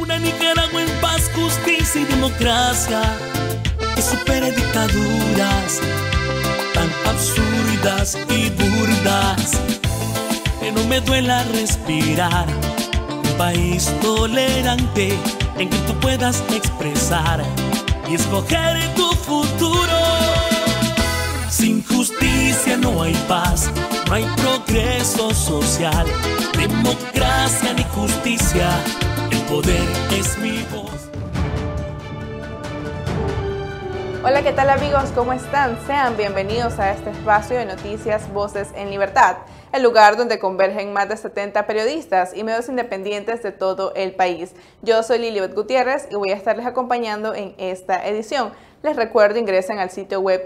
Una Nicaragua en paz, justicia y democracia, que supere dictaduras tan absurdas y burdas, que no me duela respirar. Un país tolerante en que tú puedas expresar y escoger tu futuro. Sin justicia no hay paz, no hay progreso social, democracia ni justicia, el poder es mi voz. Hola, ¿qué tal amigos? ¿Cómo están? Sean bienvenidos a este espacio de noticias Voces en Libertad, el lugar donde convergen más de 70 periodistas y medios independientes de todo el país. Yo soy Lilibet Gutiérrez y voy a estarles acompañando en esta edición. Les recuerdo, ingresen al sitio web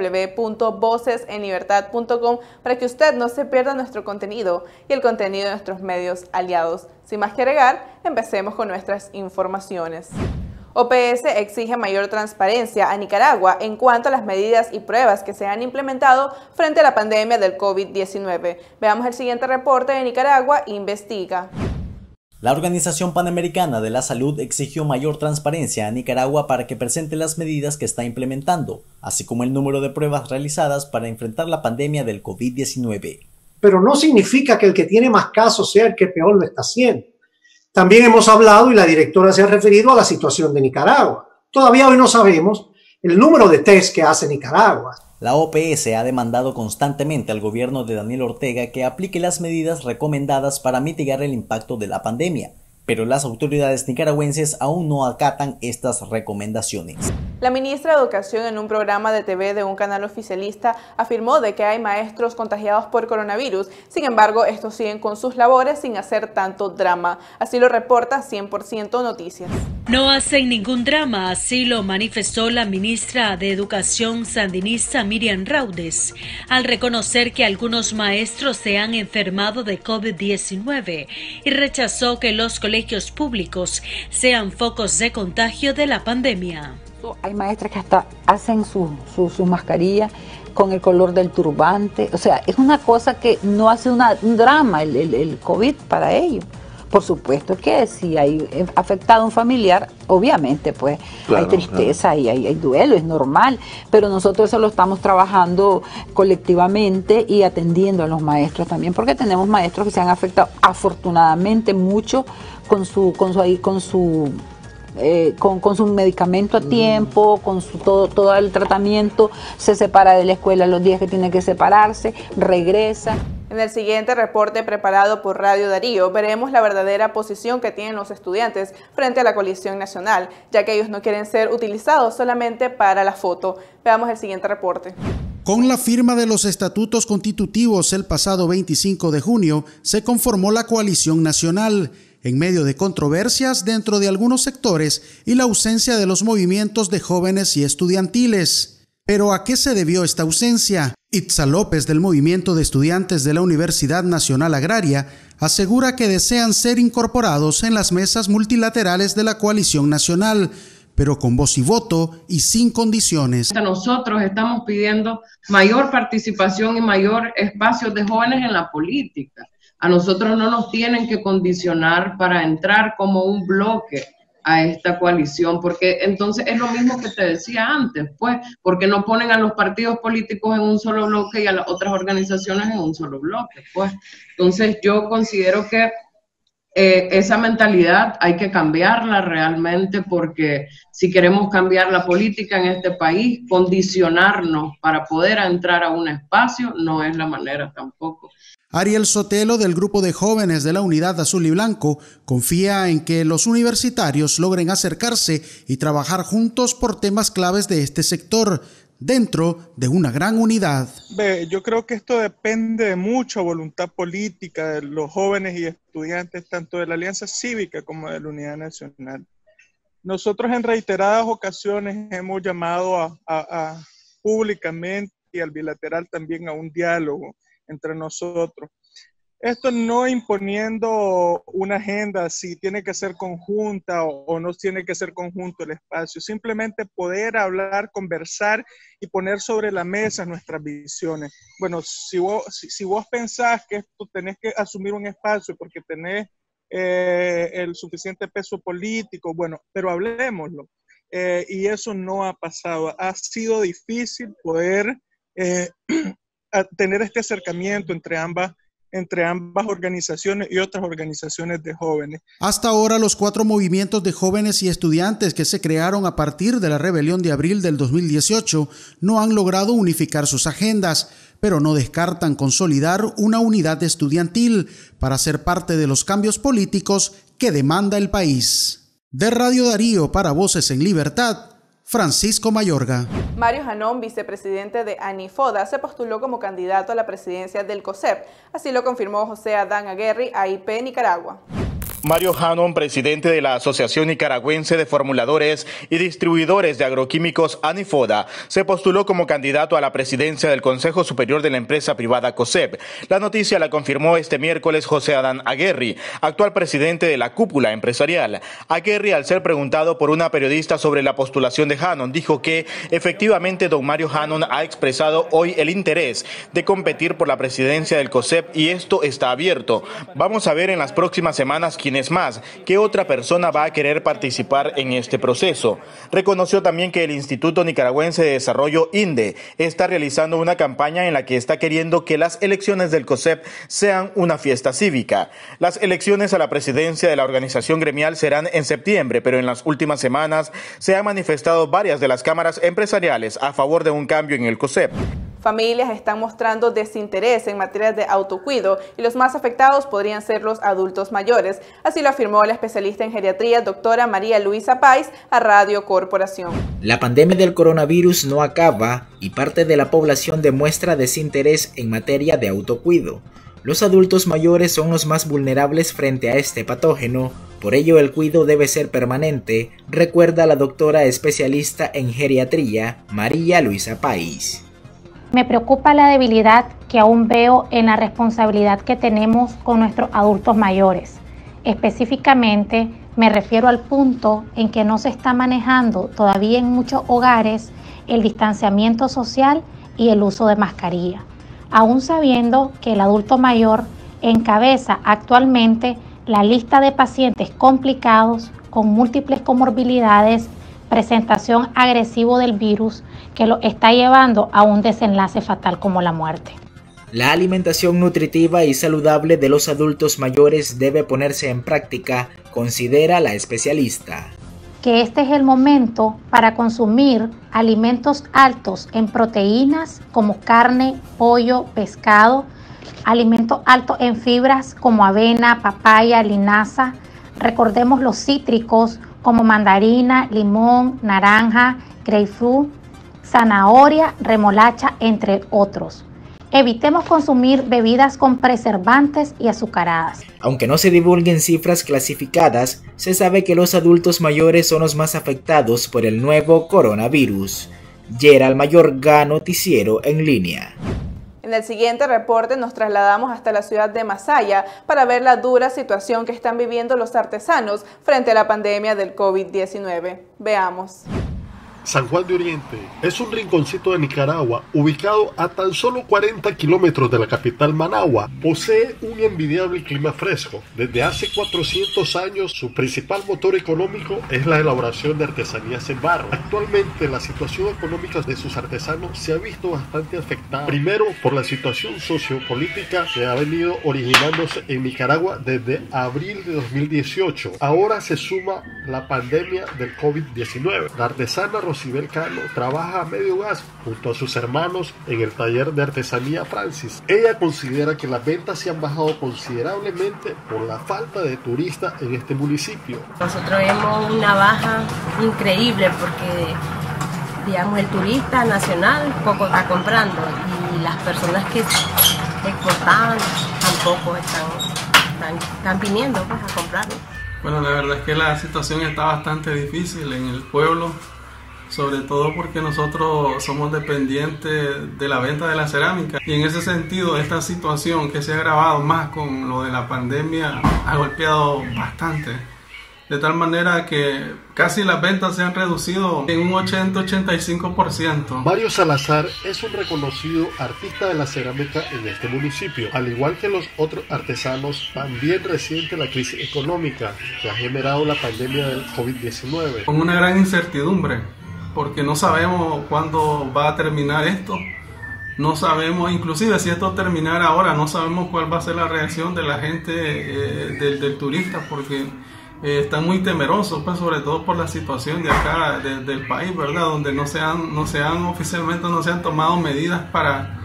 www.vocesenlibertad.com para que usted no se pierda nuestro contenido y el contenido de nuestros medios aliados. Sin más que agregar, empecemos con nuestras informaciones. OPS exige mayor transparencia a Nicaragua en cuanto a las medidas y pruebas que se han implementado frente a la pandemia del COVID-19. Veamos el siguiente reporte de Nicaragua Investiga. La Organización Panamericana de la Salud exigió mayor transparencia a Nicaragua para que presente las medidas que está implementando, así como el número de pruebas realizadas para enfrentar la pandemia del COVID-19. Pero no significa que el que tiene más casos sea el que peor lo está haciendo. También hemos hablado, y la directora se ha referido a la situación de Nicaragua. Todavía hoy no sabemos el número de test que hace Nicaragua. La OPS ha demandado constantemente al gobierno de Daniel Ortega que aplique las medidas recomendadas para mitigar el impacto de la pandemia, pero las autoridades nicaragüenses aún no acatan estas recomendaciones. La ministra de Educación, en un programa de TV de un canal oficialista, afirmó de que hay maestros contagiados por coronavirus. Sin embargo, estos siguen con sus labores sin hacer tanto drama. Así lo reporta 100% Noticias. No hacen ningún drama, así lo manifestó la ministra de Educación sandinista Miriam Raudes, al reconocer que algunos maestros se han enfermado de COVID-19 y rechazó que los colegios públicos sean focos de contagio de la pandemia. Hay maestras que hasta hacen su mascarilla con el color del turbante. O sea, es una cosa que no hace un drama el COVID para ellos. Por supuesto que si hay afectado a un familiar, obviamente pues claro, hay tristeza, claro. hay duelo, es normal, pero nosotros eso lo estamos trabajando colectivamente y atendiendo a los maestros también, porque tenemos maestros que se han afectado afortunadamente mucho con su medicamento a tiempo, con todo el tratamiento, se separa de la escuela los días que tiene que separarse, regresa. En el siguiente reporte preparado por Radio Darío, veremos la verdadera posición que tienen los estudiantes frente a la coalición nacional, ya que ellos no quieren ser utilizados solamente para la foto. Veamos el siguiente reporte. Con la firma de los estatutos constitutivos el pasado 25 de junio, se conformó la coalición nacional, en medio de controversias dentro de algunos sectores y la ausencia de los movimientos de jóvenes y estudiantiles. ¿Pero a qué se debió esta ausencia? Itza López, del Movimiento de Estudiantes de la Universidad Nacional Agraria, asegura que desean ser incorporados en las mesas multilaterales de la coalición nacional, pero con voz y voto y sin condiciones. Nosotros estamos pidiendo mayor participación y mayor espacio de jóvenes en la política. A nosotros no nos tienen que condicionar para entrar como un bloque a esta coalición, porque entonces es lo mismo que te decía antes, pues, porque no ponen a los partidos políticos en un solo bloque y a las otras organizaciones en un solo bloque, pues. Entonces yo considero que esa mentalidad hay que cambiarla realmente, porque si queremos cambiar la política en este país, condicionarnos para poder entrar a un espacio no es la manera tampoco. Ariel Sotelo, del grupo de jóvenes de la Unidad Azul y Blanco, confía en que los universitarios logren acercarse y trabajar juntos por temas claves de este sector, dentro de una gran unidad. Yo creo que esto depende de mucha voluntad política de los jóvenes y estudiantes, tanto de la Alianza Cívica como de la Unidad Nacional. Nosotros en reiteradas ocasiones hemos llamado públicamente y al bilateral también a un diálogo entre nosotros. Esto no imponiendo una agenda, si tiene que ser conjunta o no tiene que ser conjunto el espacio, simplemente poder hablar, conversar y poner sobre la mesa nuestras visiones. Bueno, si vos pensás que esto tenés que asumir un espacio porque tenés el suficiente peso político, bueno, pero hablemoslo. Y eso no ha pasado. Ha sido difícil poder tener este acercamiento entre ambas organizaciones y otras organizaciones de jóvenes. Hasta ahora, los 4 movimientos de jóvenes y estudiantes que se crearon a partir de la rebelión de abril del 2018 no han logrado unificar sus agendas, pero no descartan consolidar una unidad estudiantil para ser parte de los cambios políticos que demanda el país. De Radio Darío para Voces en Libertad, Francisco Mayorga. Mario Janón, vicepresidente de ANIFODA, se postuló como candidato a la presidencia del COSEP. Así lo confirmó José Adán Aguerri, AIP Nicaragua. Mario Janón, presidente de la Asociación Nicaragüense de Formuladores y Distribuidores de Agroquímicos ANIFODA, se postuló como candidato a la presidencia del Consejo Superior de la empresa privada COSEP. La noticia la confirmó este miércoles José Adán Aguerri, actual presidente de la cúpula empresarial. Aguerri, al ser preguntado por una periodista sobre la postulación de Janón, dijo que efectivamente don Mario Janón ha expresado hoy el interés de competir por la presidencia del COSEP y esto está abierto. Vamos a ver en las próximas semanas quién es más, qué otra persona va a querer participar en este proceso. Reconoció también que el Instituto Nicaragüense de Desarrollo, INDE, está realizando una campaña en la que está queriendo que las elecciones del COSEP sean una fiesta cívica. Las elecciones a la presidencia de la organización gremial serán en septiembre, pero en las últimas semanas se han manifestado varias de las cámaras empresariales a favor de un cambio en el COSEP. Familias están mostrando desinterés en materia de autocuido y los más afectados podrían ser los adultos mayores. Así lo afirmó la especialista en geriatría, doctora María Luisa Páez, a Radio Corporación. La pandemia del coronavirus no acaba y parte de la población demuestra desinterés en materia de autocuido. Los adultos mayores son los más vulnerables frente a este patógeno, por ello el cuidado debe ser permanente, recuerda la doctora especialista en geriatría, María Luisa Páez. Me preocupa la debilidad que aún veo en la responsabilidad que tenemos con nuestros adultos mayores. Específicamente, me refiero al punto en que no se está manejando todavía en muchos hogares el distanciamiento social y el uso de mascarilla, aún sabiendo que el adulto mayor encabeza actualmente la lista de pacientes complicados con múltiples comorbilidades, presentación agresivo del virus que lo está llevando a un desenlace fatal como la muerte. La alimentación nutritiva y saludable de los adultos mayores debe ponerse en práctica, considera la especialista. Que este es el momento para consumir alimentos altos en proteínas como carne, pollo, pescado, alimentos altos en fibras como avena, papaya, linaza. Recordemos los cítricos como mandarina, limón, naranja, grapefruit, zanahoria, remolacha, entre otros. Evitemos consumir bebidas con preservantes y azucaradas. Aunque no se divulguen cifras clasificadas, se sabe que los adultos mayores son los más afectados por el nuevo coronavirus. Gerald Mayorga, Noticiero en Línea. En el siguiente reporte nos trasladamos hasta la ciudad de Masaya para ver la dura situación que están viviendo los artesanos frente a la pandemia del COVID-19. Veamos. San Juan de Oriente es un rinconcito de Nicaragua ubicado a tan solo 40 kilómetros de la capital Managua. Posee un envidiable clima fresco. Desde hace 400 años su principal motor económico es la elaboración de artesanías en barro. Actualmente la situación económica de sus artesanos se ha visto bastante afectada. Primero por la situación sociopolítica que ha venido originándose en Nicaragua desde abril de 2018. Ahora se suma la pandemia del COVID-19. La artesana Rosibel Cano trabaja a medio gas junto a sus hermanos en el taller de artesanía Francis. Ella considera que las ventas se han bajado considerablemente por la falta de turistas en este municipio. Nosotros vemos una baja increíble porque, digamos, el turista nacional poco está comprando y las personas que exportaban tampoco están viniendo pues, a comprarlo. Bueno, la verdad es que la situación está bastante difícil en el pueblo, sobre todo porque nosotros somos dependientes de la venta de la cerámica y en ese sentido esta situación que se ha agravado más con lo de la pandemia ha golpeado bastante. de tal manera que casi las ventas se han reducido en un 80-85%. Mario Salazar es un reconocido artista de la cerámica en este municipio. Al igual que los otros artesanos, también resiente la crisis económica que ha generado la pandemia del COVID-19. Con una gran incertidumbre, porque no sabemos cuándo va a terminar esto. No sabemos, inclusive si esto terminara ahora, no sabemos cuál va a ser la reacción de la gente, del turista, porque están muy temerosos, pues, sobre todo por la situación de acá, del país, ¿verdad? Donde oficialmente no se han tomado medidas para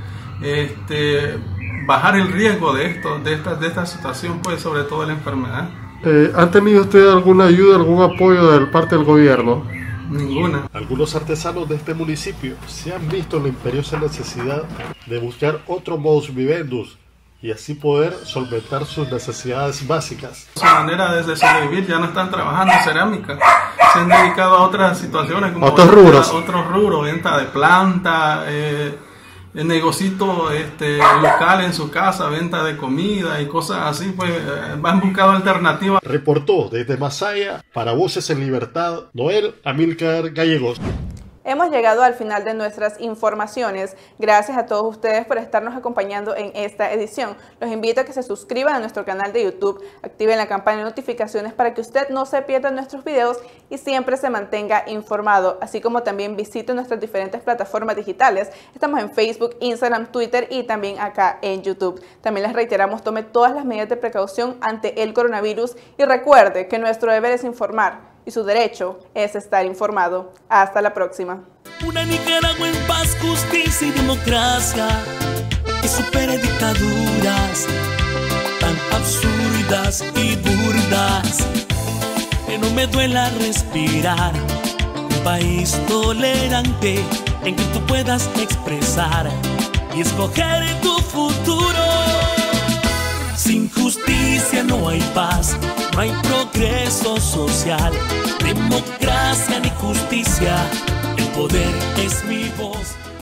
bajar el riesgo de esta situación, pues, sobre todo de la enfermedad. ¿Han tenido ustedes alguna ayuda, algún apoyo de parte del gobierno? Ninguna. Algunos artesanos de este municipio se han visto en la imperiosa necesidad de buscar otro modus vivendus y así poder solventar sus necesidades básicas. Su manera de sobrevivir, ya no están trabajando en cerámica, se han dedicado a otras situaciones como otros rubros, venta de planta, negocito local en su casa, venta de comida y cosas así, pues han buscado alternativas. Reportó desde Masaya para Voces en Libertad, Noel Amílcar Gallegos. Hemos llegado al final de nuestras informaciones. Gracias a todos ustedes por estarnos acompañando en esta edición. Los invito a que se suscriban a nuestro canal de YouTube, activen la campana de notificaciones para que usted no se pierda nuestros videos y siempre se mantenga informado, así como también visite nuestras diferentes plataformas digitales. Estamos en Facebook, Instagram, Twitter y también acá en YouTube. También les reiteramos, tome todas las medidas de precaución ante el coronavirus y recuerde que nuestro deber es informar y su derecho es estar informado. Hasta la próxima. Una Nicaragua en paz, justicia y democracia que supere dictaduras tan absurdas y burdas, que no me duela respirar. Un país tolerante en que tú puedas expresar y escoger tu futuro. Sin justicia no hay paz, no hay progreso social, democracia ni justicia, el poder es mi voz.